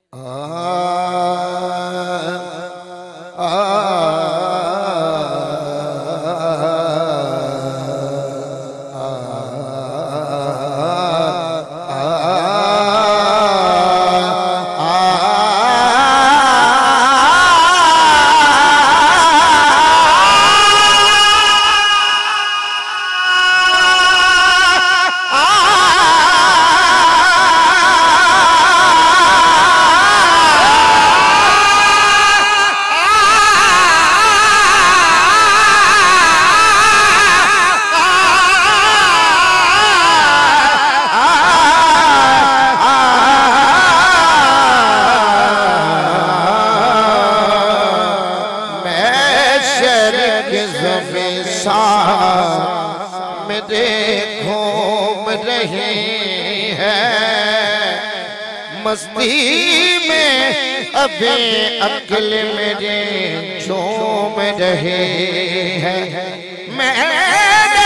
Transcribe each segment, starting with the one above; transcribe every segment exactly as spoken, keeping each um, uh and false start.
मस्ती में अभी अक्ल मेरे झूम रहे हैं। मैंने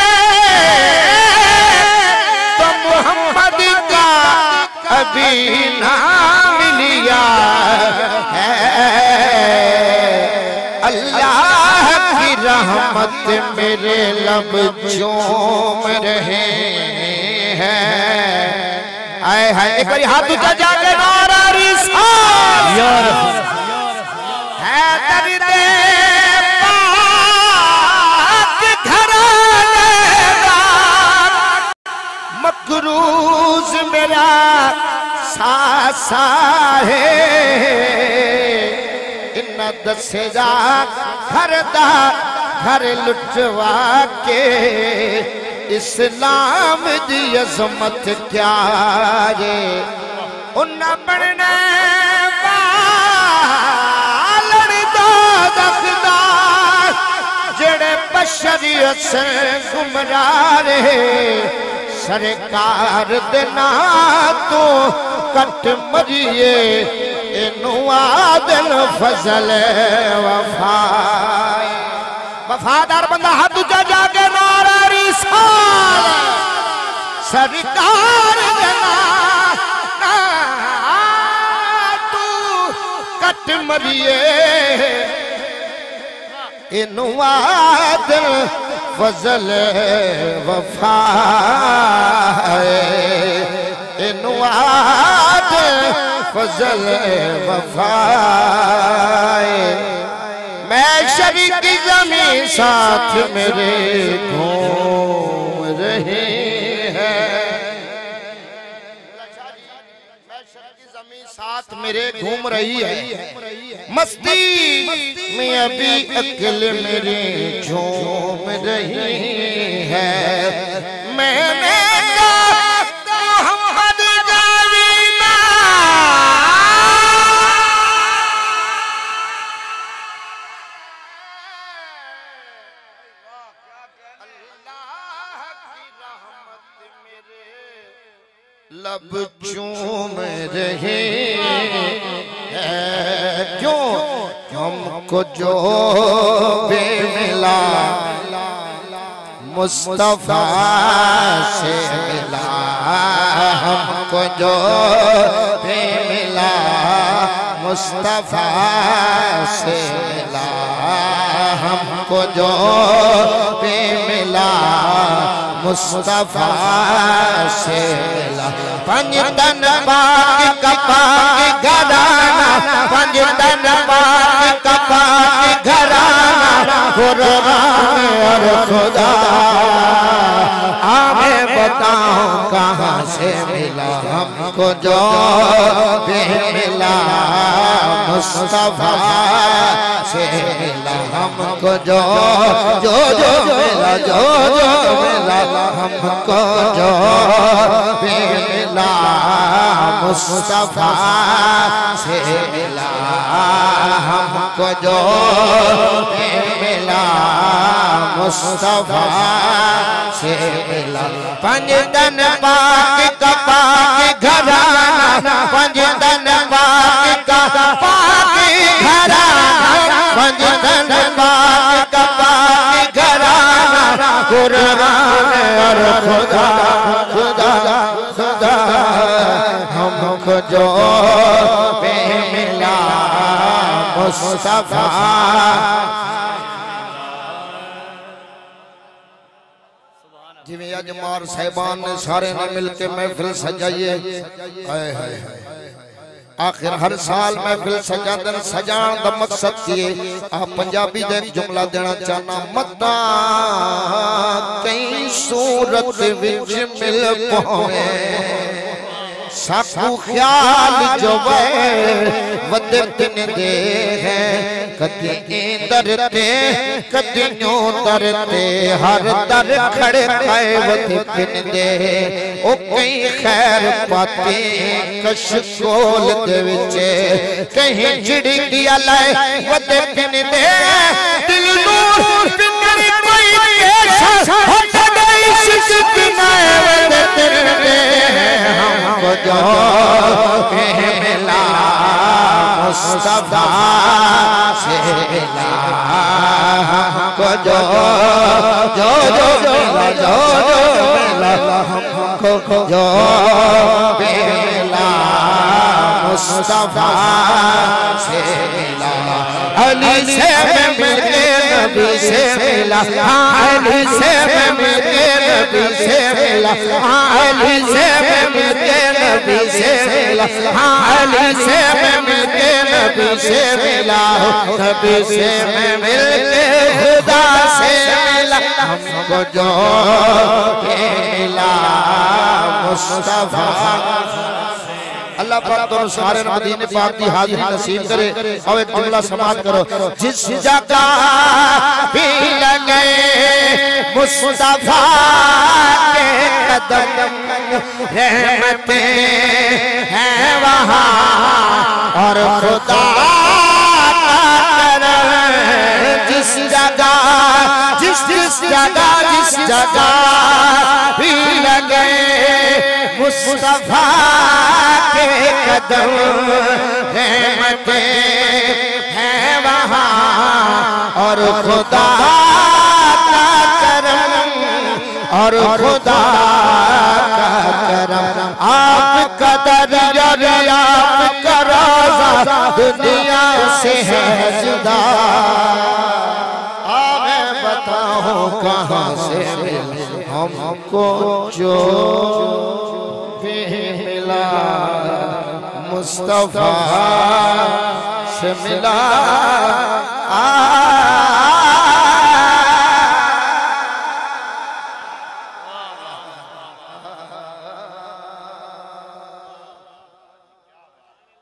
तो मोहम्मद का अभी नाम लिया है। अल्लाह की रहमत मेरे लब झूम रहे हैं। आए हाय एक बार हाथ ऊंचा जाके नारा रिसाल है दर्दे पाक घराने मकरूज मेरा सासा है। इन्ना दसेगा घर दा घर लुटवा के इस्लाम दी अज़मत क्या है। उन्ना बनने वालन दो दखदार जेड़े बशरियत से गुमराह रहे। सरकार दे ना तो कट मरिए इनू आदल फजल वफा। वफादार बंदा हाथ ऊंचा जाके नारा रिसाल सरकार देना तू कट मरिए इनू आदल फजल वफा। इनू आदल फजल वफा। मैं शरीक की ज़मीं साथ मेरे घूम रहे हैं। मैं शरीक की ज़मीं साथ मेरे घूम रही है। मस्ती में अभी अक्ल मेरे झूम रही है। मैंने लब चूम रहे हैं। क्यों हमको जो भी मिला मुस्तफा से मिला। हमको जो भी मिला मुस्तफा से मिला। हमको जो भी मिला मुस्तफा से मिला। पंजतन बाग कपाग घराना पंजतन बाग कपाग घराना कुर्बान और खुदा। हमें बताओ कहाँ से मिला हमको जो भी मिला मुस्तफा से मिला। हमको जो जो जो मिला जो जो मिला हमको जो भी मिला मुस्तफा से मिला। हमको जो भी मिला मुस्तफा से मिला। पंजतन बाग कपाग घराना पंजतन बाग कपाग घराना पंजतन बाग कपाग घराना कुर्बान और खुदा खुदा खुदा। हमको जो मुस्तफा जिवें अज मार साहिबान ने सारे ने मिलके महफिल सजाइए। हाय हाय आखिर हर साल महफिल सजादन सजान दा मकसद किए आप पंजाबी दे जुमला देना चाहना मत्ता कई सूरत विच मिल पावे साकू ख्याल जो वे वदे दिन दे है कदी दरते कदी न्यों दरते हर दर खड़े खाए वदे दिन दे ओ कई खैर पाते कश कोल दे विच कहीं चिड़िया लाए वदे दिन दे दिल नूर पिंगरी कोई कैसा हो गई इश्क नाए वदे दिन दे हमको जो मिला मुस्तफा से मिला हमको जो जो जो मिला जो जो मिला हमको जो मिला मुस्तफा से मिला अली से मिलके नबी से मिला अली से मिलके नबी से मिला अली से मिलके नबी से मिला अली से मिलके नबी से मिला नबी से मिलके खुदा से मिला हमको जो मिला मुस्तफा। अल्लाह पाक तो सारे मदीने पाक की हाजिरी नसीब करे और एक जुमला समाप्त करो। जिस जगह भी लगे मुस्तफा के कदम रहमतें हैं वहाँ और खुदा का करम जिस जगह जिस जिस जगह जिस जगह भी लगे मुस्तफा के कदम रहमतें हैं वहाँ और खुदा का करम और खुदा का करम आपका दरिया आपका रोज़ा दुनिया से है जुदा मैं बताऊं कहाँ से मिला हमको जो मिला मुस्तफा से मिला आ